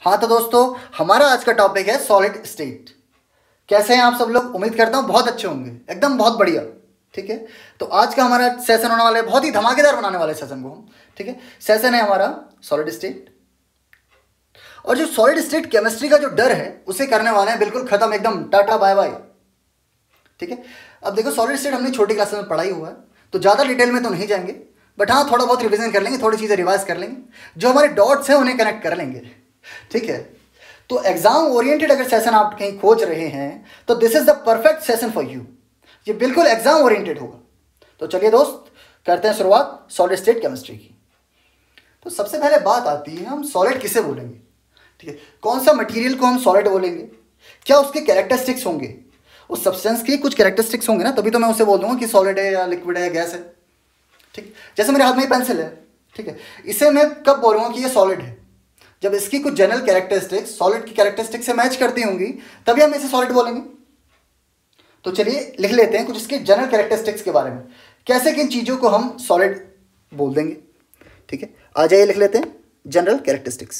हाँ तो दोस्तों, हमारा आज का टॉपिक है सॉलिड स्टेट। कैसे हैं आप सब लोग? उम्मीद करता हूँ बहुत अच्छे होंगे, एकदम बहुत बढ़िया। ठीक है, तो आज का हमारा सेशन होने वाला है, बहुत ही धमाकेदार बनाने वाले सेशन को हम। ठीक है, सेशन है हमारा सॉलिड स्टेट। और जो सॉलिड स्टेट केमिस्ट्री का जो डर है उसे करने वाले हैं बिल्कुल खत्म, एकदम टाटा बाय बाय। ठीक है, अब देखो सॉलिड स्टेट हमने छोटी क्लास में पढ़ाई हुआ है, तो ज़्यादा डिटेल में तो नहीं जाएंगे, बट हाँ थोड़ा बहुत रिवीजन कर लेंगे, थोड़ी चीज़ें रिवाइज कर लेंगे, जो हमारे डॉट्स हैं उन्हें कनेक्ट कर लेंगे। ठीक है, तो एग्जाम ओरिएंटेड अगर सेशन आप कहीं खोज रहे हैं तो this is the perfect session for you. ये बिल्कुल एग्जाम ओरिएंटेड होगा। तो चलिए दोस्त, करते हैं शुरुआत सॉलिड स्टेट केमिस्ट्री की। तो सबसे पहले बात आती है, हम सॉलिड किसे बोलेंगे? ठीक है, कौन सा मटेरियल को हम सॉलिड बोलेंगे? क्या उसके कैरेक्टरिस्टिक्स होंगे? उस सब्सटेंस के कुछ कैरेक्टरिस्टिक्स होंगे ना, तभी तो मैं उसे बोल दूंगा कि सॉलिड है या लिक्विड है या गैस है। ठीक, जैसे मेरे हाथ में पेंसिल है, ठीक है, इसे मैं कब बोलूँगा कि ये सॉलिड है? जब इसकी कुछ जनरल कैरेक्टरिस्टिक्स सॉलिड की कैरेक्टरिस्टिक्स से मैच करती होंगी, तभी हम इसे सॉलिड बोलेंगे। तो चलिए लिख लेते हैं कुछ इसके जनरल कैरेक्टरिस्टिक्स के बारे में, कैसे किन चीज़ों को हम सॉलिड बोल देंगे। ठीक है, आ जाइए लिख लेते हैं जनरल कैरेक्टरिस्टिक्स।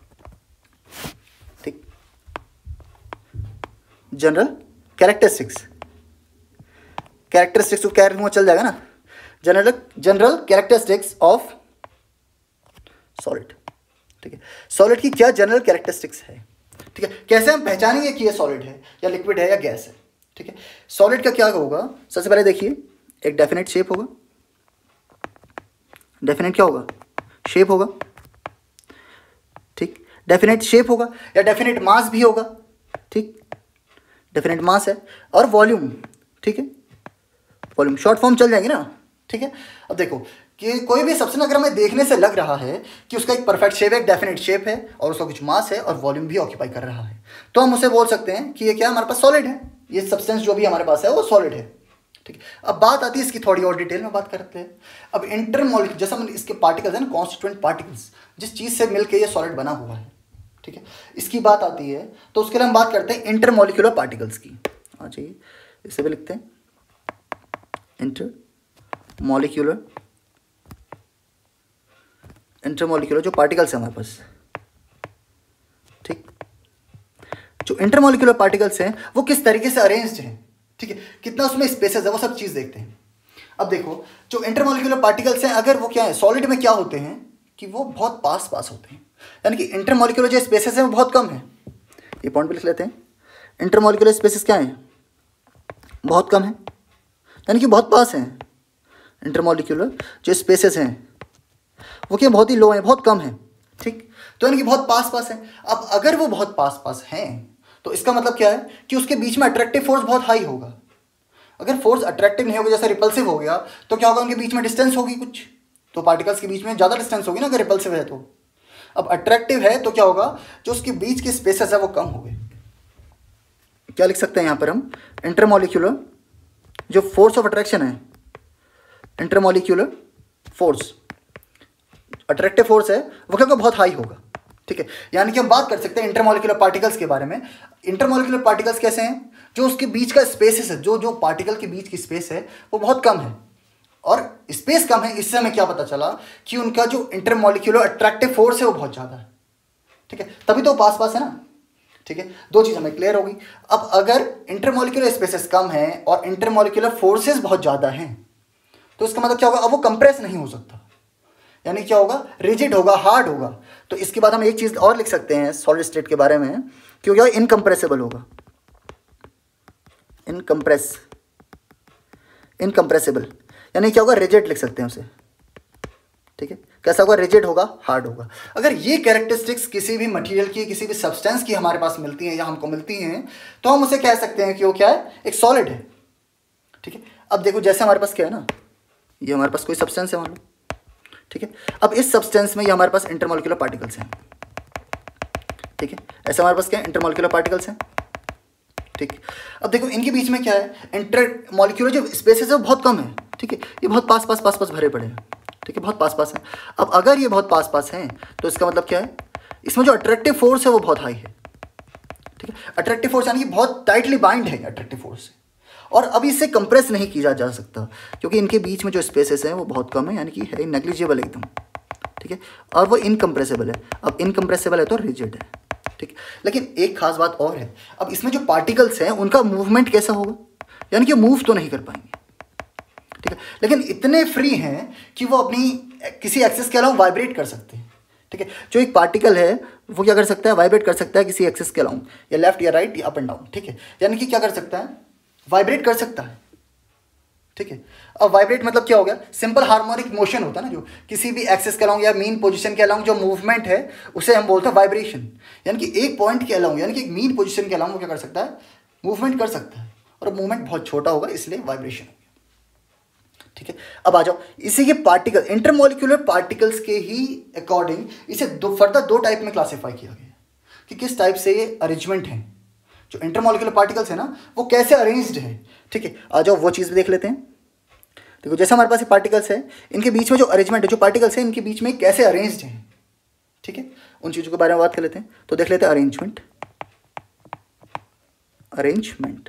ठीक, जनरल कैरेक्टरिस्टिक्स, कैरेक्टरिस्टिक्स को क्या लिखूंगा, चल जाएगा ना? General characteristics of solid. ठीक है, सॉलिड की क्या जनरल कैरेक्टरिस्टिक्स है? ठीक है, कैसे हम पहचानेंगे कि ये सॉलिड है या लिक्विड है या गैस है? ठीक है, सॉलिड का क्या होगा? सबसे पहले देखिए, एक डेफिनेट शेप होगा। डेफिनेट क्या होगा? शेप होगा। ठीक, डेफिनेट शेप होगा या डेफिनेट मास भी होगा। ठीक, डेफिनेट मास है और वॉल्यूम। ठीक है, वॉल्यूम शॉर्ट फॉर्म चल जाएंगे ना। ठीक है, अब देखो कि कोई भी सब्सटेंस अगर हमें देखने से लग रहा है कि उसका एक परफेक्ट शेप है, एक डेफिनेट शेप है और उसका कुछ मास है और वॉल्यूम भी ऑक्यूपाई कर रहा है, तो हम उसे बोल सकते हैं कि ये क्या हमारे पास सॉलिड है। ये सब्सटेंस जो भी हमारे पास है वो सॉलिड है। ठीक है, अब बात आती है इसकी थोड़ी और डिटेल में बात करते हैं। अब इंटरमॉलिक्यूलर, जैसा हम इसके पार्टिकल्स है ना, कॉन्स्टिट्यूएंट पार्टिकल्स, जिस चीज़ से मिलकर ये सॉलिड बना हुआ है। ठीक है, इसकी बात आती है तो उसके लिए हम बात करते हैं इंटरमॉलिक्यूलर पार्टिकल्स की। आ जाइए, इसे भी लिखते हैं इंटरमॉलिक्यूलर जो पार्टिकल्स हैं हमारे पास। ठीक, जो इंटरमॉलिक्यूलर पार्टिकल्स हैं वो किस तरीके से अरेंज्ड हैं, ठीक है, कितना उसमें स्पेसेस है, वो सब चीज़ देखते हैं। अब देखो, जो इंटरमॉलिक्यूलर पार्टिकल्स हैं, अगर वो क्या है, सॉलिड में क्या होते हैं कि वो बहुत पास पास होते हैं, यानी कि इंटरमॉलिक्यूलर जो स्पेसेस हैं वो बहुत कम है। ये पॉइंट भी लिख लेते हैं, इंटरमॉलिक्यूलर स्पेसेस क्या हैं? बहुत कम है, यानी कि बहुत पास हैं। इंटरमॉलिक्यूलर जो स्पेसेस हैं वो क्या, बहुत ही लो है, बहुत कम है। ठीक, तो यानी कि बहुत पास पास है। अब अगर वो बहुत पास पास हैं तो इसका मतलब क्या है कि उसके बीच में अट्रैक्टिव फोर्स बहुत हाई होगा। अगर फोर्स अट्रैक्टिव नहीं होगा, जैसा रिपल्सिव हो गया, तो क्या होगा, उनके बीच में डिस्टेंस होगी कुछ, तो पार्टिकल्स के बीच में ज़्यादा डिस्टेंस होगी ना अगर रिपल्सिव है तो। अब अट्रैक्टिव है तो क्या होगा, जो उसके बीच के स्पेसेस है वो कम हो गए। क्या लिख सकते हैं यहाँ पर हम? इंटरमॉलिक्यूलर जो फोर्स ऑफ अट्रैक्शन है, इंटरमॉलिक्यूलर फोर्स, अट्रैक्टिव फोर्स है, वो क्या बहुत हाई होगा। ठीक है, यानी कि हम बात कर सकते हैं इंटरमॉलिक्यूलर पार्टिकल्स के बारे में। इंटरमॉलिक्यूलर पार्टिकल्स कैसे हैं? जो उसके बीच का स्पेसेस है, जो पार्टिकल के बीच की स्पेस है वो बहुत कम है, और स्पेस कम है, इससे हमें क्या पता चला कि उनका जो इंटरमॉलिक्यूलर अट्रैक्टिव फोर्स है वो बहुत ज़्यादा है। ठीक है, तभी तो पास पास है ना। ठीक है, दो चीज़ हमें क्लियर होगी। अब अगर इंटरमॉलिक्यूलर स्पेसेस कम हैं और इंटरमॉलिक्यूलर फोर्सेस बहुत ज़्यादा हैं, तो इसका मतलब क्या होगा, अब वो कंप्रेस नहीं हो सकता, यानी क्या होगा, रिजिड होगा, हार्ड होगा। तो इसके बाद हम एक चीज़ और लिख सकते हैं सॉलिड स्टेट के बारे में, कि क्या इनकम्प्रेसिबल होगा। इनकम्प्रेसिबल यानी क्या होगा, रिजिड लिख सकते हैं उसे। ठीक है, कैसा होगा, रिजिड होगा, हार्ड होगा। अगर ये कैरेक्टरिस्टिक्स किसी भी मटेरियल की, किसी भी सब्सटेंस की हमारे पास मिलती हैं या हमको मिलती हैं, तो हम उसे कह सकते हैं कि वो क्या है, एक सॉलिड है। ठीक है, अब देखो जैसे हमारे पास क्या है ना, ये हमारे पास कोई सब्सटेंस है मान लो। ठीक है, अब इस सब्सटेंस में ये हमारे पास इंटरमॉलिक्यूलर पार्टिकल्स हैं। ठीक है, ऐसे हमारे पास क्या है, इंटरमॉलिक्यूलर पार्टिकल्स हैं। ठीक, अब देखो इनके बीच में क्या है, इंटरमॉलिक्यूलर जो स्पेसेस है वो बहुत कम है। ठीक है, ये बहुत पास पास भरे पड़े हैं। ठीक है, बहुत पास पास है। अब अगर ये बहुत पास पास हैं तो इसका मतलब क्या है, इसमें जो अट्रैक्टिव फोर्स है वो बहुत हाई है। ठीक है, अट्रैक्टिव फोर्स यानी कि बहुत टाइटली बाइंड है अट्रैक्टिव फोर्स से, और अब इससे कंप्रेस नहीं किया जा सकता, क्योंकि इनके बीच में जो स्पेसेस हैं वो बहुत कम है, यानी कि है नेग्लिजिबल एकदम। ठीक है, और वो इनकम्प्रेसिबल है। अब इनकम्प्रेसिबल है तो रिजिड है। ठीक है। लेकिन एक खास बात और है, अब इसमें जो पार्टिकल्स हैं उनका मूवमेंट कैसा होगा, यानी कि मूव तो नहीं कर पाएंगे, ठीक है, लेकिन इतने फ्री हैं कि वो अपनी किसी एक्सिस के अलावा वाइब्रेट कर सकते हैं, ठीक है। जो एक पार्टिकल है वो क्या कर सकता है, वाइब्रेट कर सकता है किसी एक्सिस के अलावा, या लेफ्ट या राइट या अप एंड डाउन, ठीक है, यानी कि क्या कर सकता है, वाइब्रेट कर सकता है, ठीक है। अब वाइब्रेट मतलब क्या हो गया, सिंपल हार्मोनिक मोशन होता है ना, जो किसी भी एक्सिस के अलावा या मीन पोजीशन के अलावा जो मूवमेंट है उसे हम बोलते हैं वाइब्रेशन, यानी कि एक पॉइंट के अलावा यानी कि एक मीन पोजीशन के अलावा वो क्या कर सकता है, मूवमेंट कर सकता है, और मूवमेंट बहुत छोटा होगा इसलिए वाइब्रेशन, ठीक है। अब आ जाओ इसी के पार्टिकल, इंटरमोलिक्यूलर पार्टिकल्स के ही अकॉर्डिंग इसे फर्दर दो टाइप में क्लासीफाई किया गया कि किस टाइप से ये अरेंजमेंट है, जो इंटरमोलिक्यूलर पार्टिकल्स है ना वो कैसे अरेंज्ड है, ठीक है। आ जाओ वो चीज़ भी देख लेते हैं। देखो जैसे हमारे पास ये पार्टिकल्स है, इनके बीच में जो अरेंजमेंट है, जो पार्टिकल्स है इनके बीच में कैसे अरेंज्ड हैं, ठीक है, उन चीज़ों के बारे में बात कर लेते हैं। तो देख लेते हैं अरेंजमेंट, अरेंजमेंट,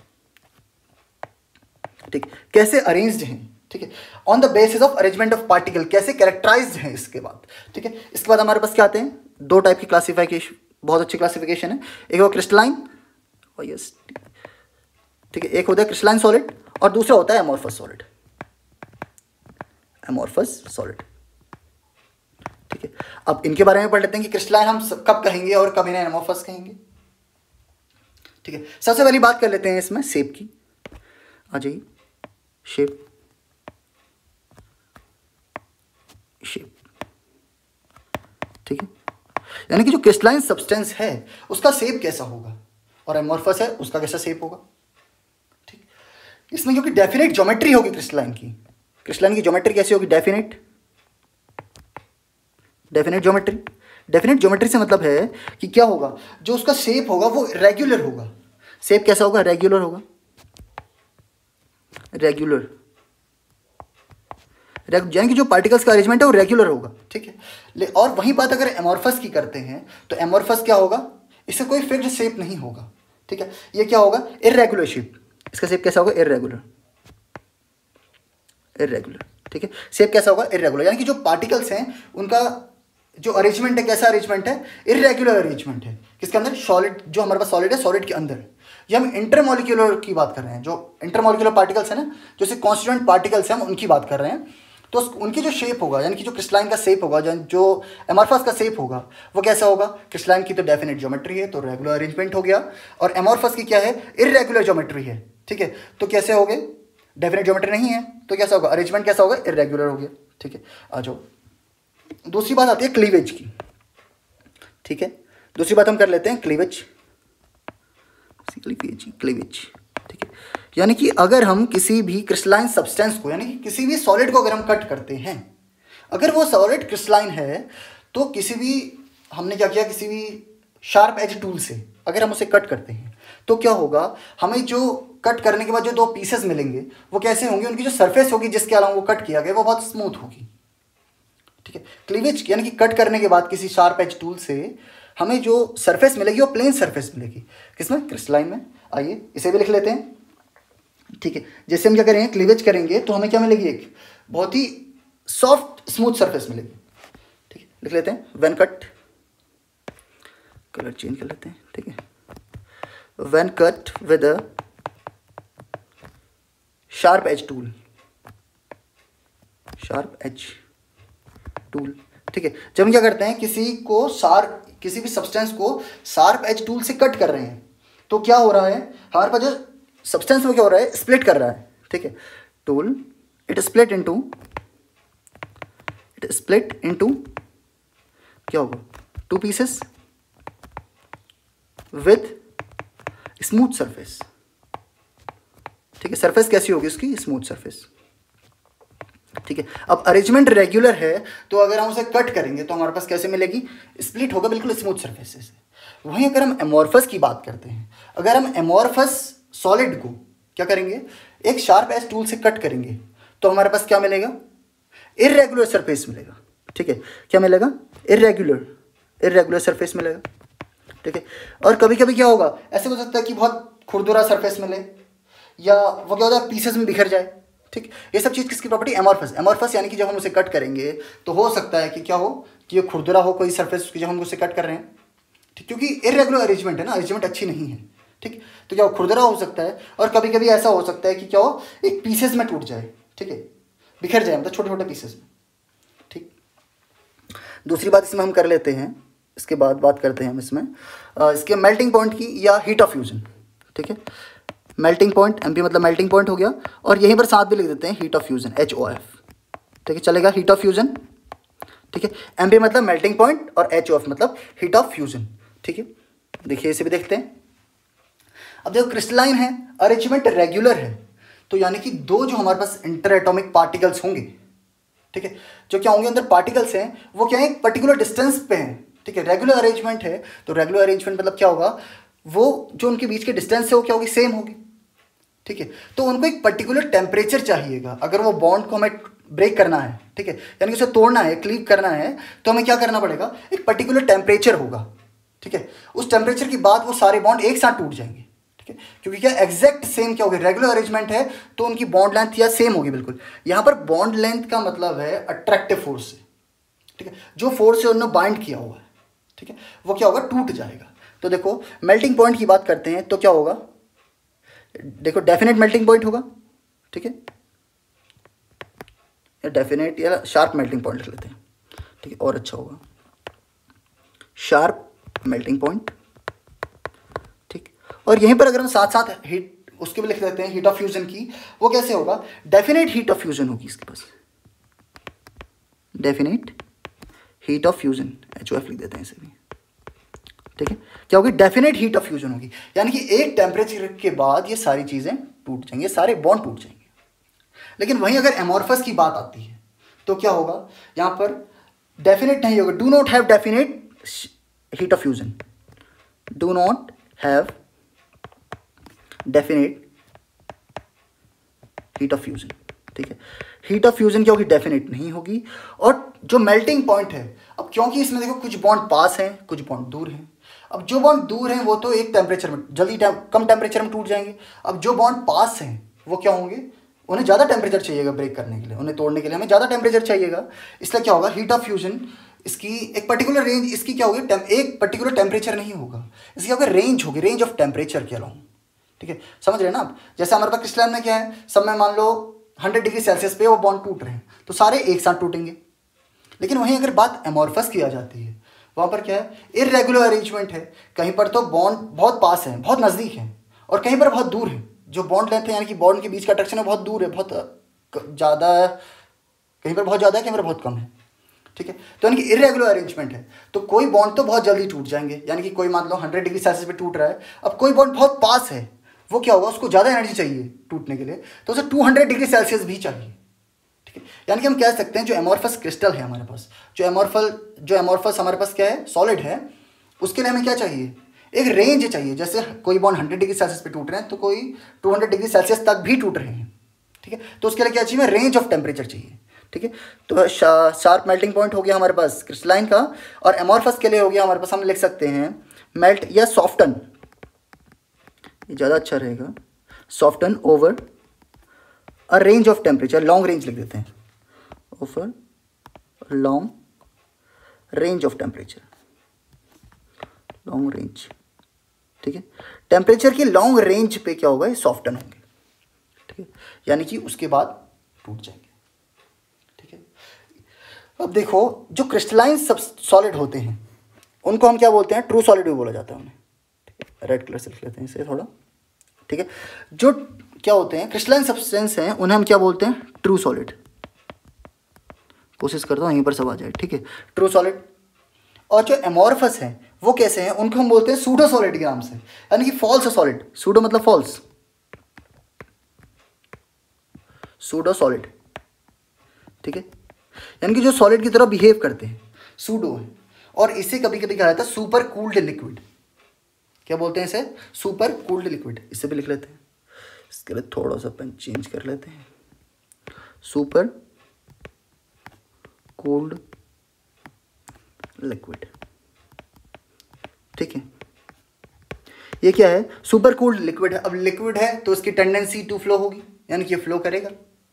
ठीक, कैसे अरेंज्ड हैं, ठीक है, on the basis of arrangement of particle, कैसे कैरेक्टराइज्ड हैं इसके बाद, ठीक है। इसके बाद हमारे पास क्या आते हैं, दो टाइप की क्लासिफिकेशन, बहुत अच्छी क्लासिफिकेशन है, एक वो क्रिस्टलाइन, यस, ठीक है, एक होता है क्रिस्टलाइन सॉलिड और दूसरा होता है एमोर्फस सॉलिड, एमोर्फस सॉलिड, ठीक है। अब इनके बारे में पढ़ लेते हैं कि क्रिस्टलाइन हम कब कहेंगे और कब इन्हें एमोर्फस कहेंगे, ठीक है। सबसे पहली बात कर लेते हैं इसमें शेप की, आ जाइए, शेप, शेप, ठीक है, यानी कि जो क्रिस्टलाइन सब्सटेंस है उसका शेप कैसा होगा और एमोर्फस है उसका कैसा शेप होगा, ठीक। इसमें क्योंकि डेफिनेट ज्योमेट्री होगी क्रिस्टलाइन की, क्रिस्टलाइन की ज्योमेट्री कैसी होगी, definite, definite geometry, definite geometry से मतलब है कि क्या होगा, जो उसका शेप होगा वो रेगुलर होगा, शेप कैसा होगा, रेगुलर होगा, रेगुलर, यानी कि जो पार्टिकल्स का अरेंजमेंट है वो रेगुलर होगा, ठीक है। और वही बात अगर एमोर्फस की करते हैं तो एमोर्फस क्या होगा, इससे कोई फिक्स्ड शेप नहीं होगा, ठीक है, ये क्या होगा, इर्रेगुलर शेप, इसका शेप कैसा होगा, इर्रेगुलर, इर्रेगुलर, ठीक है, शेप कैसा होगा, इर्रेगुलर, यानी कि जो पार्टिकल्स हैं उनका जो अरेंजमेंट है कैसा अरेंजमेंट है, इर्रेगुलर अरेंजमेंट है, किसके अंदर, सॉलिड, जो हमारे पास सॉलिड है सॉलिड के अंदर। ये हम इंटरमोलिक्यूलर की बात कर रहे हैं, जो इंटरमोलिक्यूलर पार्टिकल्स है ना, जैसे कॉन्स्टिट्यूएंट पार्टिकल्स हैं हम उनकी बात कर रहे हैं, तो उनकी जो शेप होगा, यानी कि जो क्रिस्टलाइन का शेप होगा, जो एमोर्फस का शेप होगा वो कैसा होगा, क्रिस्टलाइन की तो डेफिनेट ज्योमेट्री है तो रेगुलर अरेंजमेंट हो गया, और एमोर्फस की क्या है, इर्रेगुलर ज्योमेट्री है, ठीक है, तो कैसे हो गए, डेफिनेट ज्योमेट्री नहीं है तो कैसा होगा, अरेंजमेंट कैसा होगा, इर्रेगुलर हो गया, ठीक है। आ जाओ दूसरी बात आती है क्लीवेज की, ठीक है, दूसरी बात हम कर लेते हैं क्लीवेज, क्लीवेज, ठीक है, यानी कि अगर हम किसी भी क्रिस्टलाइन सब्सटेंस को, यानी कि किसी भी सॉलिड को अगर हम कट करते हैं, अगर वो सॉलिड क्रिस्टलाइन है तो किसी भी, हमने क्या किया, किसी भी शार्प एज टूल से अगर हम उसे कट करते हैं तो क्या होगा, हमें जो कट करने के बाद जो दो पीसेस मिलेंगे वो कैसे होंगे, उनकी जो सरफेस होगी जिसके अलावा वो कट किया गया वो बहुत स्मूथ होगी, ठीक है। क्लीवेज यानी कि कट करने के बाद किसी शार्प एज टूल से हमें जो सरफेस मिलेगी वो प्लेन सरफेस मिलेगी, किसमें, क्रिस्टलाइन में। आइए इसे भी लिख लेते हैं, ठीक है। जैसे हम क्या करेंगे, क्लीवेज करेंगे तो हमें क्या मिलेगी, एक बहुत ही सॉफ्ट स्मूथ सरफेस मिलेगी, ठीक है, लिख लेते हैं, व्हेन कट, कलर चेंज कर लेते हैं, ठीक है, when cut with a sharp edge tool, sharp edge tool, ठीक है। जब हम क्या करते हैं, किसी भी सब्सटेंस को शार्प एज टूल से कट कर रहे हैं तो क्या हो रहा है, हमारे पास जो सब्सटेंस में क्या हो रहा है, स्प्लिट कर रहा है, ठीक है, टूल इट स्प्लिट इनटू क्या होगा, two pieces with smooth surface, ठीक है, सरफेस कैसी होगी उसकी, स्मूथ सरफेस, ठीक है। अब अरेंजमेंट रेगुलर है तो अगर हम उसे कट करेंगे तो हमारे पास कैसे मिलेगी, स्प्लिट होगा बिल्कुल स्मूथ सरफेस से। वहीं अगर हम एमोर्फस की बात करते हैं, अगर हम एमोर्फस सॉलिड को क्या करेंगे, एक शार्प एज टूल से कट करेंगे तो हमारे पास क्या मिलेगा, इर्रेगुलर सरफेस मिलेगा, ठीक है, क्या मिलेगा, इर्रेगुलर सरफेस मिलेगा, ठीक है। और कभी कभी क्या होगा, ऐसे हो सकता है कि बहुत खुरदुरा सरफेस मिले, या वो क्या होता है पीसेस में बिखर जाए, ठीक। ये सब चीज़ किसकी प्रॉपर्टी, एमोर्फस यानी कि जब हम उसे कट करेंगे तो हो सकता है कि क्या हो, कि ये खुरदुरा हो कोई सरफेस उसकी, जब हम उसे कट कर रहे हैं ठीक, क्योंकि इरेगुलर अरेंजमेंट है ना, अरेंजमेंट अच्छी नहीं है। ठीक, तो क्या खुरदरा हो सकता है और कभी कभी ऐसा हो सकता है कि क्या हो, एक पीसेस में टूट जाए। ठीक है, बिखर जाए, मतलब छोटे छोटे पीसेस में। ठीक, दूसरी बात इसमें हम कर लेते हैं, इसके बाद बात करते हैं हम इसमें इसके मेल्टिंग पॉइंट की या हीट ऑफ फ्यूजन। ठीक है, मेल्टिंग पॉइंट, एमपी मतलब मेल्टिंग पॉइंट हो गया, और यहीं पर साथ भी लिख देते हैं हीट ऑफ फ्यूजन, HOF। ठीक है, चलेगा, हीट ऑफ फ्यूजन। ठीक है, एमपी मतलब मेल्टिंग पॉइंट और HOF मतलब हीट ऑफ फ्यूजन। ठीक है, देखिए इसे भी देखते हैं। अब देखो क्रिस्टलाइन है, अरेंजमेंट रेगुलर है, तो यानी कि दो जो हमारे पास इंटर एटॉमिक पार्टिकल्स होंगे, ठीक है, जो क्या होंगे अंदर पार्टिकल्स हैं, वो क्या है, एक पर्टिकुलर डिस्टेंस पे हैं। ठीक है, रेगुलर अरेंजमेंट है, तो रेगुलर अरेंजमेंट मतलब क्या होगा, वो जो उनके बीच के डिस्टेंस है वो क्या होगी, सेम होगी। ठीक है, तो उनको एक पर्टिकुलर टेम्परेचर चाहिएगा अगर वो बॉन्ड को हमें ब्रेक करना है। ठीक है, यानी कि उसे तोड़ना है, क्लीव करना है, तो हमें क्या करना पड़ेगा, एक पर्टिकुलर टेम्परेचर होगा। ठीक है, उस टेम्परेचर के बाद वो सारे बॉन्ड एक साथ टूट जाएंगे। ठीक है, क्योंकि क्या एग्जैक्ट सेम क्या होगी, रेगुलर अरेंजमेंट है, तो उनकी बॉन्ड लेंथ या सेम होगी बिल्कुल। यहां पर बॉन्ड लेंथ का मतलब है अट्रैक्टिव फोर्स से। ठीक है, जो फोर्स से उन्होंने बाइंड किया हुआ है, ठीक है, वो क्या होगा, टूट जाएगा। तो देखो मेल्टिंग पॉइंट की बात करते हैं तो क्या होगा, देखो डेफिनेट मेल्टिंग पॉइंट होगा। ठीक है, या डेफिनेट या शार्प मेल्टिंग पॉइंट लिख लेते हैं। ठीक है, और अच्छा होगा, शार्प मेल्टिंग पॉइंट। ठीक, और यहीं पर अगर हम साथ साथ हीट उसके भी लिख देते हैं, हीट ऑफ फ्यूजन की, वो कैसे होगा, डेफिनेट हीट ऑफ फ्यूजन होगी इसके पास, definite heat of fusion, HOF लिख देते हैं इसे भी। ठीक है, क्या होगी, डेफिनेट हीट ऑफ फ्यूजन होगी, यानी कि एक टेम्परेचर के बाद ये सारी चीजें टूट जाएंगे, सारे बॉन्ड टूट जाएंगे। लेकिन वहीं अगर एमॉर्फस की बात आती है तो क्या होगा, यहां पर डेफिनेट नहीं होगा, do not have definite heat of fusion, do not have definite heat of fusion. ठीक है, हीट ऑफ फ्यूजन क्या होगी, डेफिनेट नहीं होगी। और जो मेल्टिंग पॉइंट है, अब क्योंकि इसमें देखो कुछ बॉन्ड पास हैं, कुछ बॉन्ड दूर हैं। अब जो बॉन्ड दूर हैं वो तो एक टेम्परेचर में जल्दी कम टेम्परेचर में टूट जाएंगे। अब जो बॉन्ड पास हैं वो क्या होंगे, उन्हें ज़्यादा टेम्परेचर चाहिएगा ब्रेक करने के लिए, उन्हें तोड़ने के लिए हमें ज़्यादा टेम्परेचर चाहिएगा। इसलिए क्या होगा, हीट ऑफ फ्यूजन इसकी एक पर्टिकुलर रेंज, इसकी क्या होगी, एक पर्टिकुलर टेम्परेचर नहीं होगा, इसकी क्या होगा, रेंज होगी, रेंज ऑफ टेम्परेचर के अलाउंग। ठीक है, समझ रहे हैं ना आप, जैसे हमारे पास क्रिस्टलाइन में क्या है, सब में मान लो 100 डिग्री सेल्सियस पे वो बॉन्ड टूट रहे हैं, तो सारे एक साथ टूटेंगे। लेकिन वहीं अगर बात एमॉर्फस की आ जाती है, वहाँ पर क्या है, इरेगुलर अरेंजमेंट है, कहीं पर तो बॉन्ड बहुत पास है, बहुत नज़दीक है, और कहीं पर बहुत दूर है। जो बॉन्ड लेंथ है, यानी कि बॉन्ड के बीच का अट्रैक्शन है, बहुत दूर है, बहुत ज़्यादा, कहीं पर बहुत ज़्यादा है, कहीं पर बहुत कम है। ठीक है, तो यानी कि इरेगुलर अरेंजमेंट है, तो कोई बॉन्ड तो बहुत जल्दी टूट जाएंगे, यानी कि कोई मान लो 100 डिग्री सेल्सियस पे टूट रहा है, अब कोई बॉन्ड बहुत पास है, वो क्या होगा, उसको ज़्यादा एनर्जी चाहिए टूटने के लिए, तो उसे 200 डिग्री सेल्सियस भी चाहिए। ठीक है, यानी कि हम कह सकते हैं जो एमॉर्फस क्रिस्टल है हमारे पास, जो एमॉर्फस हमारे पास क्या है, सॉलिड है, उसके लिए हमें क्या चाहिए, एक रेंज चाहिए। जैसे कोई बॉन्ड 100 डिग्री सेल्सियस पे टूट रहे हैं, तो कोई 200 डिग्री सेल्सियस तक भी टूट रहे हैं। ठीक है, तो उसके लिए क्या चाहिए, रेंज ऑफ टेम्परेचर चाहिए। ठीक है, तो शार्प मेल्टिंग पॉइंट हो गया हमारे पास क्रिस्टलाइन का, और एमॉर्फस के लिए हो गया हमारे पास, हम लिख सकते हैं मेल्ट या सॉफ्टन, ये ज़्यादा अच्छा रहेगा, soften over a range of temperature, long range लिख देते हैं, over long range of temperature, long range. ठीक है, टेम्परेचर की लॉन्ग रेंज पे क्या होगा, ये सॉफ्टन होंगे। ठीक है, यानी कि उसके बाद टूट जाएंगे। ठीक है, अब देखो जो क्रिस्टलाइन सब सॉलिड होते हैं उनको हम क्या बोलते हैं, ट्रू सॉलिड भी बोला जाता है उन्हें। ठीक है, रेड कलर से लिख लेते हैं इसे थोड़ा। ठीक है, जो क्या होते हैं क्रिस्टलाइन सब्सटेंस हैं, उन्हें हम क्या बोलते हैं, ट्रू सॉलिड। कोशिश करता हूँ यहीं पर सब आ जाए। ठीक है, ट्रू सॉलिड। और जो एमॉर्फस हैं वो कैसे हैं, उनको हम बोलते हैं सूडो सॉलिड के नाम से, यानी कि फॉल्स सॉलिड। सूडो मतलब फॉल्स, सूडो सॉलिड। ठीक है, यानी कि जो सॉलिड की तरह बिहेव करते हैं, सूडो है। और इसे कभी कभी कहा जाता है सुपर कूल्ड लिक्विड। क्या बोलते हैं इसे, सुपर कूल्ड लिक्विड। इसे भी लिख लेते हैं, इसके लिए थोड़ा सा पेन चेंज कर लेते हैं, सुपर कूल्ड लिक्विड। ठीक है, ये क्या है, सुपर कूल्ड लिक्विड है। अब लिक्विड है तो इसकी टेंडेंसी टू फ्लो होगी, यानी कि फ्लो करेगा।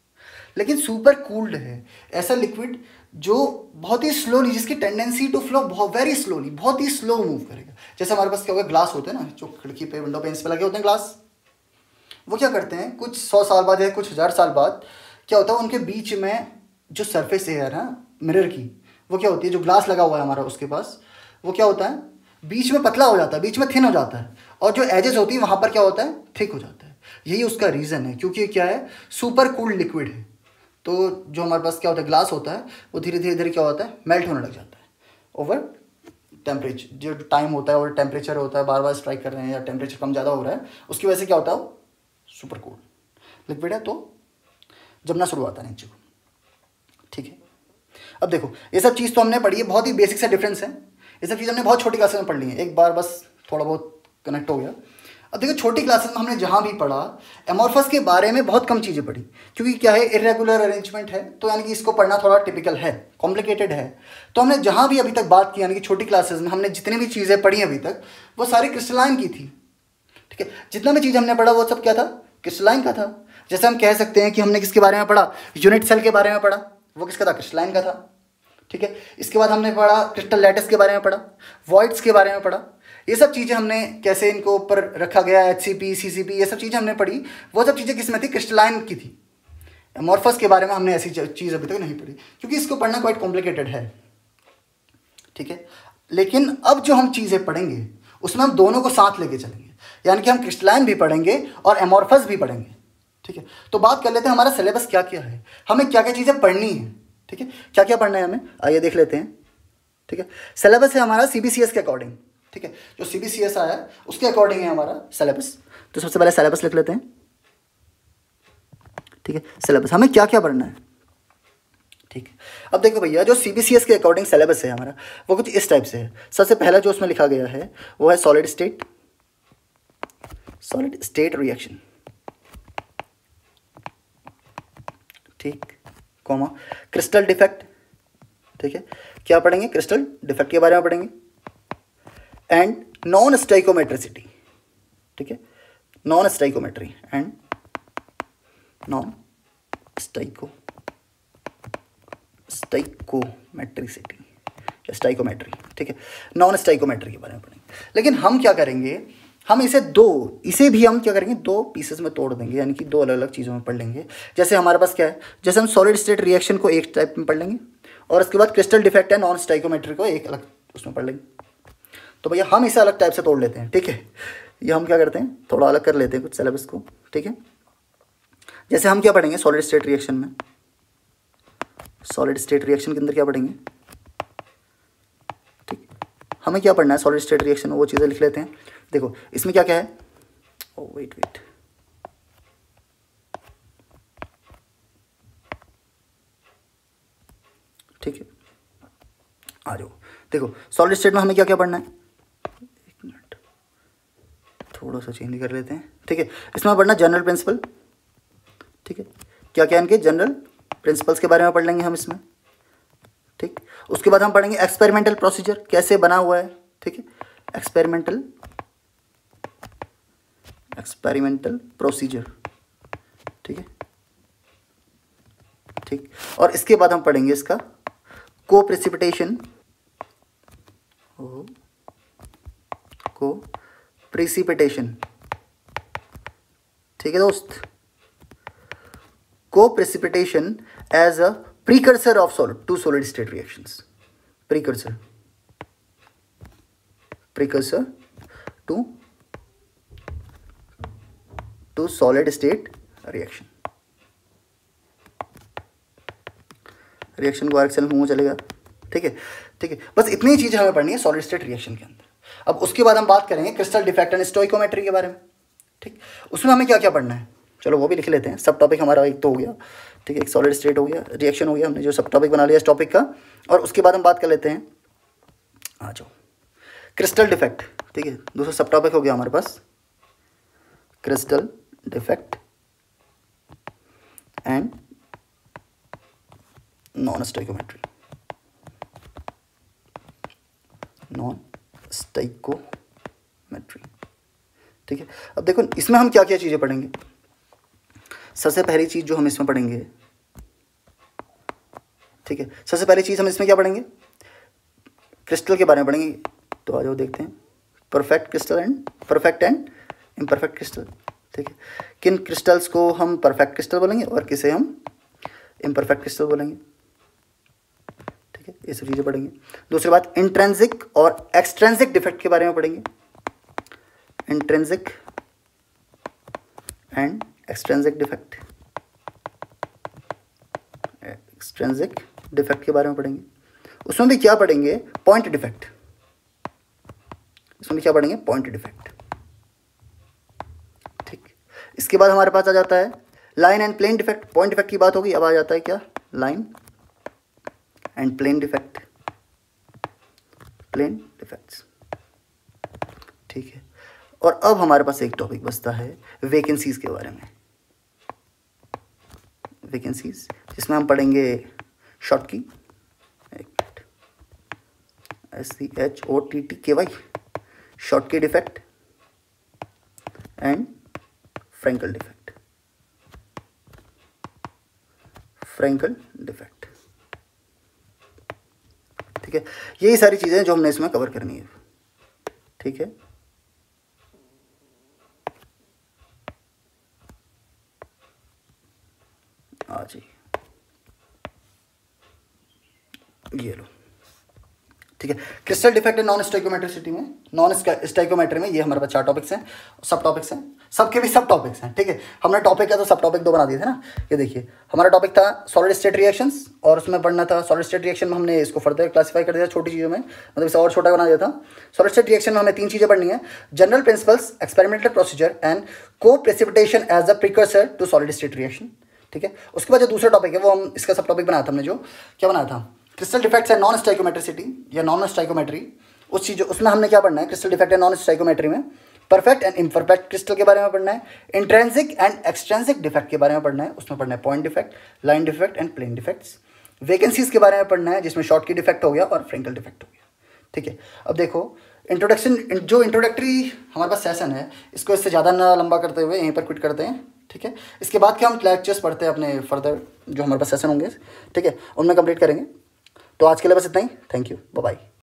लेकिन सुपर कूल्ड है, ऐसा लिक्विड जो बहुत ही स्लोली, जिसकी टेंडेंसी टू फ्लो बहुत वेरी स्लोली, बहुत ही स्लो मूव करेगा। जैसे हमारे पास क्या होगा, ग्लास होते हैं ना, जो खिड़की पे विंडो पेन्स पे लगे होते हैं ग्लास, वो क्या करते हैं कुछ 100 साल बाद या कुछ 1000 साल बाद क्या होता है, उनके बीच में जो सरफेस है ना मिरर की, वो क्या होती है, जो ग्लास लगा हुआ है हमारा उसके पास, वो क्या होता है बीच में पतला हो जाता है, बीच में थिन हो जाता है, और जो एजेस होती है वहाँ पर क्या होता है थिक हो जाता है। यही उसका रीज़न है, क्योंकि क्या है सुपर कूल्ड लिक्विड है। तो जो हमारे पास क्या होता है ग्लास होता है, वो धीरे धीरे धीरे क्या होता है मेल्ट होने लग जाता है ओवर टेम्परेचर। जो टाइम होता है और टेम्परेचर होता है बार बार स्ट्राइक कर रहे हैं या टेम्परेचर कम ज़्यादा हो रहा है, उसकी वजह से क्या होता है वो सुपर कूल्ड लिक्विड है, तो जमना शुरू होता है नीचे को। ठीक है, अब देखो ये सब चीज़ तो हमने पढ़ी है, बहुत ही बेसिक सा डिफरेंस है। ये सब चीज़ हमने बहुत छोटी क्लासेस में पढ़ ली है, एक बार बस थोड़ा बहुत कनेक्ट हो गया। अब देखो छोटी क्लासेस में हमने जहाँ भी पढ़ा एमॉर्फस के बारे में बहुत कम चीज़ें पढ़ी, क्योंकि क्या है इरेगुलर अरेंजमेंट है, तो यानी कि इसको पढ़ना थोड़ा टिपिकल है, कॉम्प्लिकेटेड है। तो हमने जहाँ भी अभी तक बात की, यानी कि छोटी क्लासेस में हमने जितनी भी चीज़ें पढ़ी अभी तक वो सारी क्रिस्टलाइन की थी। ठीक है, जितना भी चीज़ हमने पढ़ा वो सब क्या था क्रिस्टलाइन का था। जैसे हम कह सकते हैं कि हमने किसके बारे में पढ़ा, यूनिट सेल के बारे में पढ़ा, वो किसका था क्रिस्टलाइन का था। ठीक है, इसके बाद हमने पढ़ा क्रिस्टल लैटिस के बारे में पढ़ा, वॉइड्स के बारे में पढ़ा, ये सब चीज़ें हमने कैसे इनको ऊपर रखा गया, HCP CCP, ये सब चीज़ें हमने पढ़ी। वो सब चीज़ें किस में थी क्रिस्टलाइन की थी। एमॉर्फस के बारे में हमने ऐसी चीज़ अभी तक नहीं पढ़ी, क्योंकि इसको पढ़ना क्वाइट कॉम्प्लिकेटेड है। ठीक है, लेकिन अब जो हम चीज़ें पढ़ेंगे उसमें हम दोनों को साथ लेके चलेंगे, यानी कि हम क्रिस्टलाइन भी पढ़ेंगे और एमॉर्फस भी पढ़ेंगे। ठीक है, तो बात कर लेते हैं हमारा सिलेबस क्या क्या है, हमें क्या क्या चीज़ें पढ़नी है। ठीक है, क्या क्या पढ़ना है हमें, आइए देख लेते हैं। ठीक है, सिलेबस है हमारा CBCS के अकॉर्डिंग। ठीक है, जो CBCS आया है उसके अकॉर्डिंग है हमारा सिलेबस। तो सबसे पहले सिलेबस लिख लेते हैं। ठीक है, सिलेबस हमें क्या क्या पढ़ना है। ठीक है, अब देखो भैया जो CBCS के अकॉर्डिंग सिलेबस है हमारा वो कुछ इस टाइप से है। सबसे पहला जो उसमें लिखा गया है वो है सॉलिड स्टेट रिएक्शन। ठीक, कॉमा क्रिस्टल डिफेक्ट। ठीक है, क्या पढ़ेंगे क्रिस्टल डिफेक्ट के बारे में पढ़ेंगे, एंड नॉन स्टाइकोमेट्रिसिटी। ठीक है, non stoichiometry and non stoichiometricity या स्टाइकोमेट्री। ठीक है, नॉन स्टाइकोमेट्री के बारे में पढ़ेंगे। लेकिन हम क्या करेंगे, हम इसे भी हम क्या करेंगे दो पीसेस में तोड़ देंगे, यानी कि दो अलग अलग चीज़ों में पढ़ लेंगे। जैसे हमारे पास क्या है, जैसे हम सॉलिड स्टेट रिएक्शन को एक टाइप में पढ़ लेंगे और उसके बाद क्रिस्टल डिफेक्ट है नॉन स्टाइकोमेट्री को एक अलग उसमें पढ़ लेंगे। तो भैया हम इसे अलग टाइप से तोड़ लेते हैं। ठीक है, ये हम क्या करते हैं थोड़ा अलग कर लेते हैं कुछ सिलेबस को। ठीक है, जैसे हम क्या पढ़ेंगे सॉलिड स्टेट रिएक्शन में, सॉलिड स्टेट रिएक्शन के अंदर क्या पढ़ेंगे। ठीक, हमें क्या पढ़ना है सॉलिड स्टेट रिएक्शन में, वो चीज़ें लिख लेते हैं। देखो इसमें क्या क्या है, वेट ठीक है, आ जाओ। देखो सॉलिड स्टेट में हमें क्या क्या पढ़ना है, एक मिनट थोड़ा सा चेंज कर लेते हैं। ठीक है, इसमें पढ़ना जनरल प्रिंसिपल। ठीक है, क्या क्या इनके जनरल प्रिंसिपल्स के बारे में पढ़ लेंगे हम इसमें। ठीक, उसके बाद हम पढ़ेंगे एक्सपेरिमेंटल प्रोसीजर कैसे बना हुआ है। ठीक है, एक्सपेरिमेंटल प्रोसीजर। ठीक है, ठीक, और इसके बाद हम पढ़ेंगे इसका को प्रेसिपिटेशन ठीक है दोस्त, co precipitation as a precursor of solid state reactions, precursor to solid state reaction को आरएक्सएल में चलेगा। ठीक है, ठीक है, बस इतनी ही चीज़ें हमें पढ़नी है सॉलिड स्टेट रिएक्शन के अंदर। अब उसके बाद हम बात करेंगे क्रिस्टल डिफेक्ट एंड स्टोइकोमेट्री के बारे में। ठीक, उसमें हमें क्या क्या पढ़ना है, चलो वो भी लिख लेते हैं। सब टॉपिक हमारा एक तो हो गया। ठीक है, एक सॉलिड स्टेट हो गया, रिएक्शन हो गया, हमने जो सब टॉपिक बना लिया इस टॉपिक का। और उसके बाद हम बात कर लेते हैं, आ जाओ, क्रिस्टल डिफेक्ट। ठीक है, दूसरा सब टॉपिक हो गया हमारे पास crystal defect and non stoichiometry. ठीक है, अब देखो इसमें हम क्या क्या चीज़ें पढ़ेंगे। सबसे पहली चीज़ जो हम इसमें पढ़ेंगे ठीक है, सबसे पहली चीज़ हम इसमें क्या पढ़ेंगे, क्रिस्टल के बारे में पढ़ेंगे। तो आ जाओ देखते हैं, perfect crystal and perfect and imperfect crystal. ठीक है, किन क्रिस्टल्स को हम परफेक्ट क्रिस्टल बोलेंगे और किसे हम इम्परफेक्ट क्रिस्टल बोलेंगे। ठीक है, ये सब चीज़ें पढ़ेंगे। दूसरी बात, इंट्रिंसिक और एक्सट्रिंसिक डिफेक्ट के बारे में पढ़ेंगे। Intrinsic and extrinsic defect, extrinsic defect के बारे में पढ़ेंगे। उसमें भी क्या पढ़ेंगे, पॉइंट डिफेक्ट। इसमें भी क्या पढ़ेंगे, पॉइंट डिफेक्ट। ठीक, इसके बाद हमारे पास आ जाता है line and plane defect. Point defect की बात होगी, अब आ जाता है क्या, line and plane defect, plane defects. ठीक है, और अब हमारे पास एक टॉपिक बचता है वैकेंसीज के बारे में। वैकेंसीज, जिसमें हम पढ़ेंगे Schottky, SCHOTTKY, Schottky defect and Frenkel defect, Frenkel defect. ठीक है, यही सारी चीज़ें जो हमने इसमें कवर करनी है। ठीक है, आ जी, ये लो। ठीक है, क्रिस्टल डिफेक्ट है नॉन स्टोइकोमेट्रिसिटी में, नॉन स्टोइकोमेट्री में ये हमारे पास 4 टॉपिक्स हैं, सब टॉपिक्स हैं, सबके भी सब टॉपिक्स हैं। ठीक है, हमने टॉपिक का तो सब टॉपिक 2 बना दिए थे ना। ये देखिए, हमारा टॉपिक था सॉलिड स्टेट रिएक्शंस, और उसमें पढ़ना था सॉलिड स्टेट रिएक्शन में हमने इसको फर्दर क्लासीफाई कर दिया छोटी चीज़ों में, मतलब इसे और छोटा बना दिया था। सॉलिड स्टेट रिएक्शन में हमें 3 चीज़ें पढ़नी है, general principles, experimental procedure and co precipitation as a precursor to solid state reaction. ठीक है, उसके बाद जो दूसरा टॉपिक है वो हम इसका सब टॉपिक बनाया था हमने, जो क्या बनाया था, crystal defects and non stoichiometricity या नॉन स्टाइकोमेट्री। उस चीज़ उसमें हमने क्या पढ़ना है, crystal defect and non stoichiometry में परफेक्ट एंड इम्परफेक्ट क्रिस्टल के बारे में पढ़ना है। इंट्रिंसिक एंड एक्सट्रिंसिक डिफेक्ट के बारे में पढ़ना है, उसमें पढ़ना है point defect, line defect and plane defects. Vacancies के बारे में पढ़ना है, जिसमें शॉर्ट की डिफेक्ट हो गया और फ्रैंकल डिफेक्ट हो गया। ठीक है, अब देखो इंट्रोडक्शन, जो इंट्रोडक्टरी हमारे पास सेशन है, इसको इससे ज़्यादा ना लंबा करते हुए यहीं पर क्विट करते हैं। ठीक है, इसके बाद के हम लेक्चर्स पढ़ते हैं अपने फर्दर जो हमारे पास सेशन होंगे। ठीक है, उनमें कंप्लीट करेंगे। तो आज के लिए बस इतना ही। Thank you, bye bye.